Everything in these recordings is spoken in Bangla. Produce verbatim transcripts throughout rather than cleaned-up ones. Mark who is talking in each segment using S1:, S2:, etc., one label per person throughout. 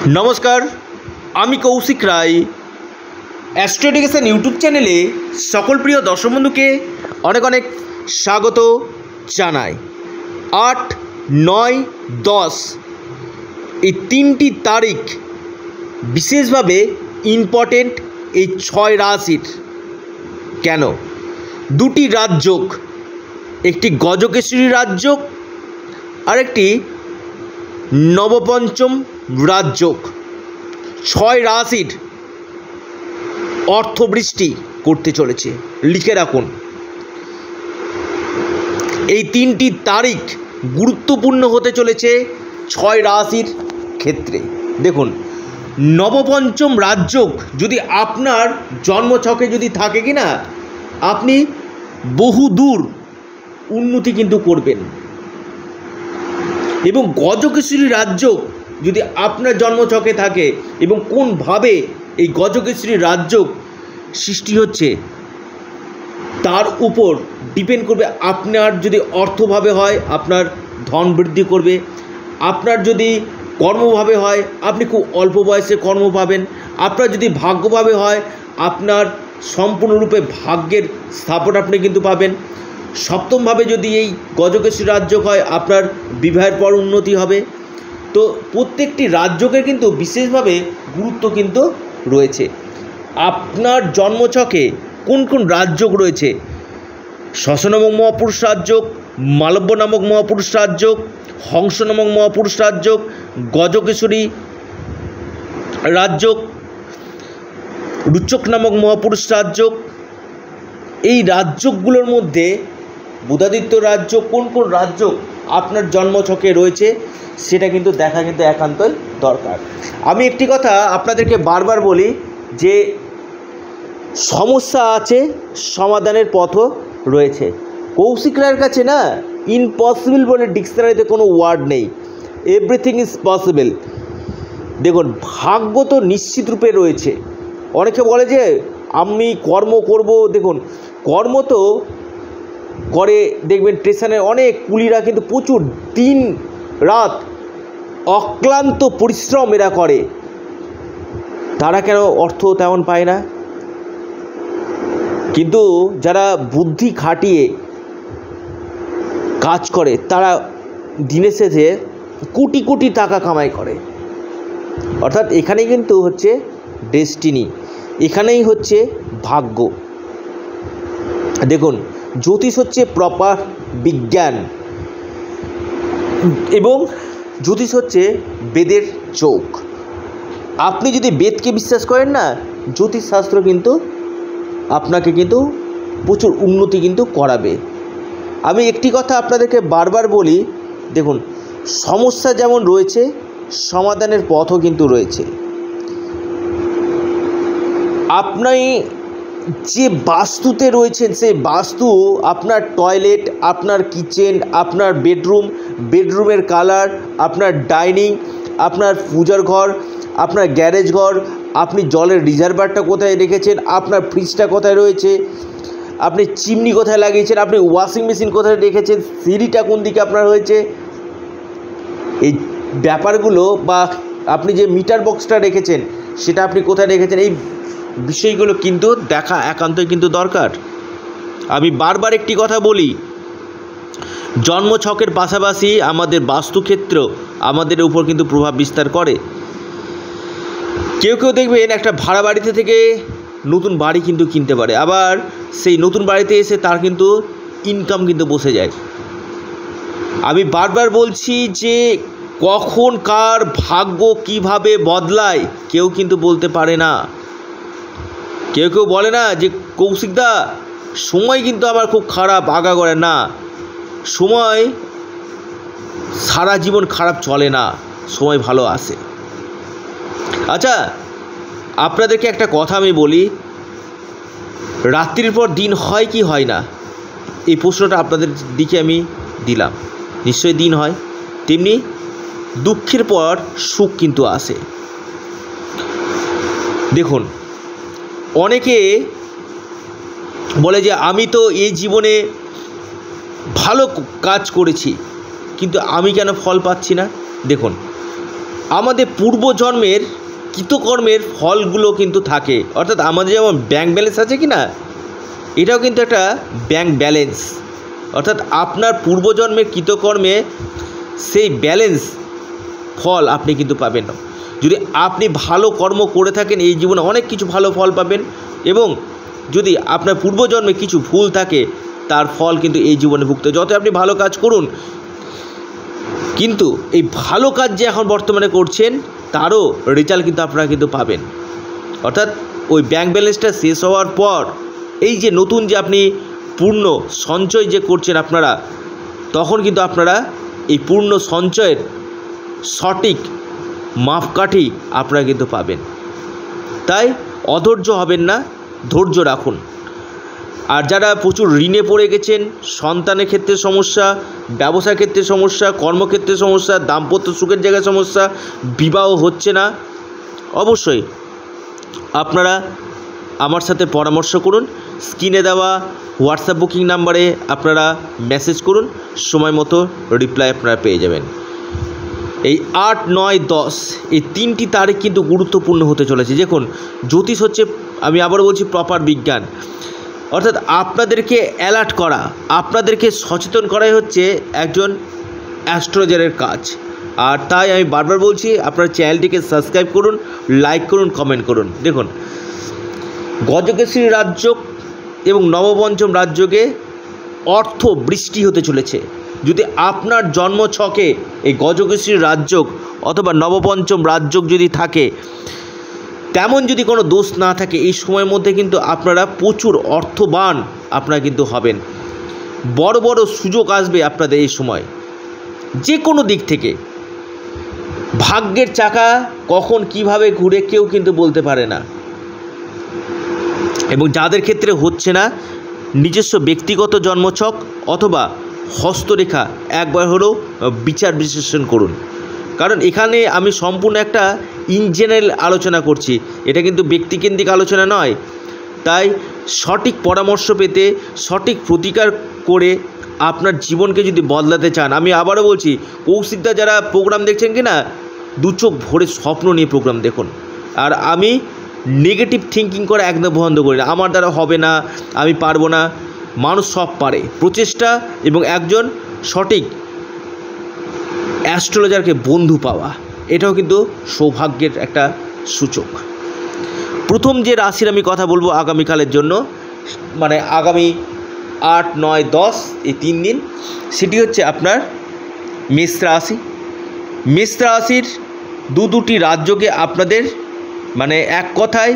S1: नमस्कार आमी Kaushik Roy Astro Education YouTube चैनेले सकल प्रिय दर्शक बंधुके अनेक अनेक स्वागत जानाई। आठ नय दस এই তিনটি তারিখ বিশেষভাবে ইম্পর্টেন্ট। এই ছয় রাশির কেন দুটি রাজযোগ, একটি গজকেশরী রাজযোগ আর একটি নবপঞ্চম রাজযোগ, ছয় রাশির অর্থবৃষ্টি করতে চলেছে। লিখে রাখুন, এই তিনটি তারিখ গুরুত্বপূর্ণ হতে চলেছে ছয় রাশির ক্ষেত্রে। দেখুন, নবপঞ্চম রাজযোগ যদি আপনার জন্মছকে যদি থাকে কি না, আপনি বহু দূর উন্নতি কিন্তু করবেন। এবং গজকেশরী রাজযোগ যদি আপনার জন্মছকে থাকে এবং কোনভাবে এই গজকেশরী রাজযোগ সৃষ্টি হচ্ছে তার উপর ডিপেন্ড করবে। আপনার যদি অর্থভাবে হয় আপনার ধন বৃদ্ধি করবে, আপনার যদি কর্মভাবে হয় আপনি খুব অল্প বয়সে কর্ম পাবেন, আপনার যদি ভাগ্যভাবে হয় আপনার সম্পূর্ণরূপে ভাগ্যের স্থাপন আপনি কিন্তু পাবেন। সপ্তমভাবে যদি এই গজকেশরী রাজযোগ হয় আপনার বিবাহের পর উন্নতি হবে। তো প্রত্যেকটি রাজযোগের কিন্তু বিশেষভাবে গুরুত্ব কিন্তু রয়েছে। আপনার জন্মছকে কোন কোন রাজযোগ রয়েছে, শশ নামক মহাপুরুষ রাজযোগ, মালব্য নামক মহাপুরুষ রাজযোগ, হংস নামক মহাপুরুষ রাজযোগ, গজকেশরী রাজযোগ, রুচক নামক মহাপুরুষ রাজযোগ, এই রাজযোগগুলোর মধ্যে বুধাদিত্য রাজযোগ কোন কোন রাজযোগ আপনার জন্মছকে রয়েছে সেটা কিন্তু দেখা কিন্তু একান্তই দরকার। আমি একটি কথা আপনাদেরকে বারবার বলি যে সমস্যা আছে, সমাধানের পথও রয়েছে। কৌশিক রায়ের কাছে না ইম্পসিবল বলে ডিকশনারিতে কোনো ওয়ার্ড নেই, এভরিথিং ইজ পসিবল। দেখুন, ভাগ্য তো নিশ্চিত রূপে রয়েছে। অনেকে বলে যে আমি কর্ম করব, দেখুন কর্ম তো করে, দেখবেন স্টেশনে অনেক কুলিরা কিন্তু প্রচুর দিন রাত অক্লান্ত পরিশ্রম এরা করে, তারা কেন অর্থ তেমন পায় না? কিন্তু যারা বুদ্ধি খাটিয়ে কাজ করে তারা দিনের শেষে কোটি কোটি টাকা কামাই করে। অর্থাৎ এখানেই কিন্তু হচ্ছে ডেস্টিনি, এখানেই হচ্ছে ভাগ্য। দেখুন, জ্যোতিষ হচ্ছে প্রপার বিজ্ঞান এবং জ্যোতিষ হচ্ছে বেদের চোখ। আপনি যদি বেদকে বিশ্বাস করেন না, জ্যোতিষশাস্ত্র কিন্তু আপনাকে কিন্তু প্রচুর উন্নতি কিন্তু করাবে। আমি একটি কথা আপনাদেরকে বারবার বলি, দেখুন সমস্যা যেমন রয়েছে সমাধানের পথও কিন্তু রয়েছে। আপনি যে বাস্তুতে রয়েছেন সেই বাস্তু, আপনার টয়লেট, আপনার কিচেন, আপনার বেডরুম, বেডরুমের কালার, আপনার ডাইনিং, আপনার পূজার ঘর, আপনার গ্যারেজ ঘর, আপনি জলের রিজার্ভারটা কোথায় রেখেছেন, আপনার ফ্রিজটা কোথায় রয়েছে, আপনি চিমনি কোথায় লাগিয়েছেন, আপনি ওয়াশিং মেশিন কোথায় রেখেছেন, সিঁড়িটা কোন দিকে আপনার হয়েছে, এই ব্যাপারগুলো, বা আপনি যে মিটার বক্সটা রেখেছেন সেটা আপনি কোথায় রেখেছেন, এই বিষয়গুলো কিন্তু দেখা একান্তই কিন্তু দরকার। আমি বারবার একটি কথা বলি, জন্মছকের পাশাপাশি আমাদের বাস্তুক্ষেত্র আমাদের উপর কিন্তু প্রভাব বিস্তার করে। কেউ কেউ দেখবেন একটা ভাড়া বাড়িতে থেকে নতুন বাড়ি কিন্তু কিনতে পারে, আবার সেই নতুন বাড়িতে এসে তার কিন্তু ইনকাম কিন্তু বসে যায়। আমি বারবার বলছি যে কখন কার ভাগ্য কিভাবে বদলায় কেউ কিন্তু বলতে পারে না। কেউ কেউ বলে না যে কৌশিকদা সময় কিন্তু আমার খুব খারাপ, আগাগোড়া না, সময় সারা জীবন খারাপ চলে না, সময় ভালো আসে। আচ্ছা, আপনাদেরকে একটা কথা আমি বলি, রাত্রির পর দিন হয় কি হয় না, এই প্রশ্নটা আপনাদের দিকে আমি দিলাম। নিশ্চয়ই দিন হয়, তেমনি দুঃখের পর সুখ কিন্তু আসে। দেখুন, অনেকে বলে যে আমি তো এই জীবনে ভালো কাজ করেছি কিন্তু আমি কেন ফল পাচ্ছি না। দেখুন, আমাদের পূর্বজন্মের কৃতকর্মের ফলগুলো কিন্তু থাকে, অর্থাৎ আমাদের যেমন ব্যাংক ব্যালেন্স আছে কি না, এটাও কিন্তু একটা ব্যাংক ব্যালেন্স, অর্থাৎ আপনার পূর্বজন্মের কৃতকর্মে সেই ব্যালেন্স ফল আপনি কিন্তু পাবেন না। যদি আপনি ভালো কর্ম করে থাকেন এই জীবনে অনেক কিছু ভালো ফল পাবেন, এবং যদি আপনার পূর্বজন্মে কিছু ভুল থাকে তার ফল কিন্তু এই জীবনে ভুগতে, যত আপনি ভালো কাজ করুন কিন্তু এই ভালো কাজ যে এখন বর্তমানে করছেন তারও রেজাল্ট কিন্তু আপনারা কিন্তু পাবেন। অর্থাৎ ওই ব্যাংক ব্যালেন্সটা শেষ হওয়ার পর এই যে নতুন যে আপনি পূর্ণ সঞ্চয় যে করছেন আপনারা, তখন কিন্তু আপনারা এই পূর্ণ সঞ্চয়ের সঠিক মাপকাঠি আপনারা কিন্তু পাবেন। তাই অধৈর্য হবেন না, ধৈর্য রাখুন। আর যারা প্রচুর ঋণে পড়ে গেছেন, সন্তানের ক্ষেত্রে সমস্যা, ব্যবসার ক্ষেত্রে সমস্যা, কর্মক্ষেত্রে সমস্যা, দাম্পত্য সুখের জায়গায় সমস্যা, বিবাহ হচ্ছে না, অবশ্যই আপনারা আমার সাথে পরামর্শ করুন। স্ক্রিনে দেওয়া হোয়াটসঅ্যাপ বুকিং নাম্বারে আপনারা মেসেজ করুন, সময় মতো রিপ্লাই আপনারা পেয়ে যাবেন। এই আট নয় দশ এই তিনটি তারিখ কিন্তু গুরুত্বপূর্ণ হতে চলেছে। দেখুন, জ্যোতিষ হচ্ছে, আমি আবারও বলছি, প্রপার বিজ্ঞান, অর্থাৎ আপনাদেরকে অ্যালার্ট করা, আপনাদেরকে সচেতন করাই হচ্ছে একজন অ্যাস্ট্রোলজারের কাজ। আর তাই আমি বারবার বলছি, আপনার চ্যানেলটিকে সাবস্ক্রাইব করুন, লাইক করুন, কমেন্ট করুন। দেখুন, গজকেশরী রাজযোগ এবং নবপঞ্চম রাজযোগে অর্থ বৃষ্টি হতে চলেছে। যদি আপনার জন্মছকে এই গজকেশরী রাজযোগ অথবা নবপঞ্চম রাজযোগ যদি থাকে, তেমন যদি কোনো দোষ না থাকে, এই সময়ের মধ্যে কিন্তু আপনারা প্রচুর অর্থবান আপনারা কিন্তু হবেন। বড় বড় সুযোগ আসবে আপনাদের এই সময়, যে কোনো দিক থেকে। ভাগ্যের চাকা কখন কিভাবে ঘুরে কেউ কিন্তু বলতে পারে না। এবং যাদের ক্ষেত্রে হচ্ছে না, নিজস্ব ব্যক্তিগত জন্মছক অথবা হস্তরেখা একবার হলেও বিচার বিশ্লেষণ করুন। কারণ এখানে আমি সম্পূর্ণ একটা ইন জেনারেল আলোচনা করছি, এটা কিন্তু ব্যক্তিকেন্দ্রিক আলোচনা নয়। তাই সঠিক পরামর্শ পেতে, সঠিক প্রতিকার করে আপনার জীবনকে যদি বদলাতে চান, আমি আবারও বলছি, কৌশিকদা যারা প্রোগ্রাম দেখছেন কি না, দু চোখ ভরে স্বপ্ন নিয়ে প্রোগ্রাম দেখুন। আর আমি নেগেটিভ থিঙ্কিং করা একদম বন্ধ করি না, আমার দ্বারা হবে না, আমি পারবো না। মানুষ সব পারে, প্রচেষ্টা এবং একজন সঠিক অ্যাস্ট্রোলজারকে বন্ধু পাওয়া, এটাও কিন্তু সৌভাগ্যের একটা সূচক। প্রথম যে রাশির আমি কথা বলবো আগামীকালের জন্য, মানে আগামী আট নয় দশ এই তিন দিন, সেটি হচ্ছে আপনার মেষ রাশি। মেষ রাশির দু দুটি রাজযোগে আপনাদের মানে এক কথায়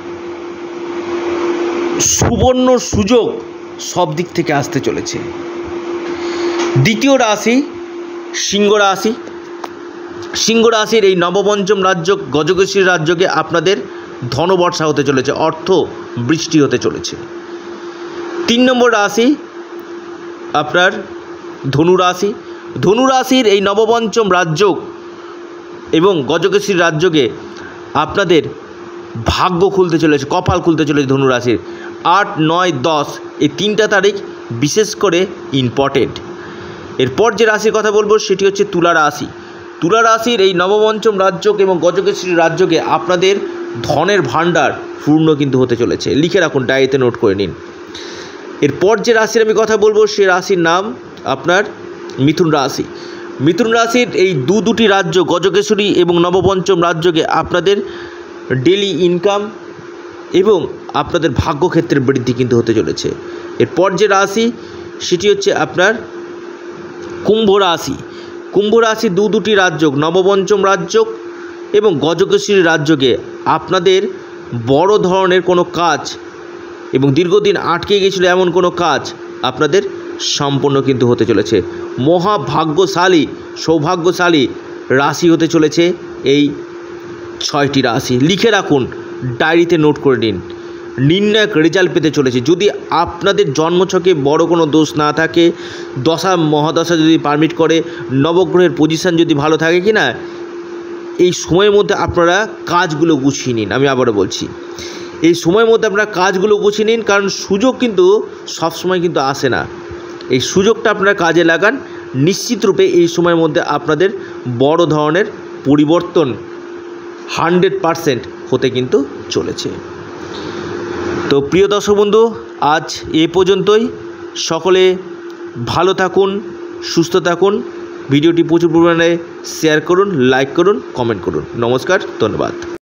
S1: সুবর্ণ সুযোগ সব দিক থেকে আসতে চলেছে। দ্বিতীয় রাশি সিংহ রাশি। সিংহ রাশির এই নবপঞ্চম রাজযোগ গজকেশরী রাজযোগে আপনাদের ধনবর্ষা হতে চলেছে, অর্থ বৃষ্টি হতে চলেছে। তিন নম্বর রাশি আপনার ধনু রাশি। ধনু রাশির এই নবপঞ্চম রাজযোগ এবং গজকেশরী রাজযোগে আপনাদের ভাগ্য খুলতে চলেছে, কপাল খুলতে চলেছে ধনু রাশির। আট নয় দশ এই তিনটা তারিখ বিশেষ করে ইম্পর্টেন্ট। এরপর যে রাশির কথা বলবো সেটি হচ্ছে তুলা রাশি। তুলা রাশির এই নবপঞ্চম রাজযোগ এবং গজকেশরী রাজযোগে আপনাদের ধনের ভাণ্ডার পূর্ণ কিন্তু হতে চলেছে। লিখে রাখুন, ডায়েরিতে নোট করে নিন। এরপর যে রাশির আমি কথা বলবো সে রাশির নাম আপনার মিথুন রাশি। মিথুন রাশির এই দু দুটি রাজ্য গজকেশরী এবং নবপঞ্চম রাজযোগে আপনাদের ডেলি ইনকাম এবং আপনাদের ভাগ্যক্ষেত্রের বৃদ্ধি কিন্তু হতে চলেছে। এরপর যে রাশি সেটি হচ্ছে আপনার কুম্ভ রাশি। কুম্ভ রাশি দু দুটি রাজযোগ নবপঞ্চম রাজযোগ এবং গজকেশরী রাজযোগে আপনাদের বড় ধরনের কোনো কাজ এবং দীর্ঘদিন আটকে গিয়েছিল এমন কোনো কাজ আপনাদের সম্পূর্ণ কিন্তু হতে চলেছে। মহাভাগ্যশালী সৌভাগ্যশালী রাশি হতে চলেছে এই ছয়টি রাশি। লিখে রাখুন, ডায়েরিতে নোট করে নিন। নির্ণায়ক রেজাল্ট পেতে চলেছে। যদি আপনাদের জন্মছকে বড় কোনো দোষ না থাকে, দশা মহাদশা যদি পারমিট করে, নবগ্রহের পজিশান যদি ভালো থাকে কি না, এই সময়ের মধ্যে আপনারা কাজগুলো গুছিয়ে নিন। আমি আবারও বলছি, এই সময়ের মধ্যে আপনারা কাজগুলো গুছিয়ে নিন, কারণ সুযোগ কিন্তু সবসময় কিন্তু আসে না। এই সুযোগটা আপনারা কাজে লাগান, নিশ্চিত রূপে এই সময়ের মধ্যে আপনাদের বড় ধরনের পরিবর্তন হান্ড্রেড পারসেন্ট হতে কিন্তু চলেছে। তো প্রিয় দর্শক বন্ধু, আজ এ পর্যন্তই। সকলে ভালো থাকুন, সুস্থ থাকুন। ভিডিওটি প্রচুর পরিমাণে শেয়ার করুন, লাইক করুন, কমেন্ট করুন। নমস্কার, ধন্যবাদ।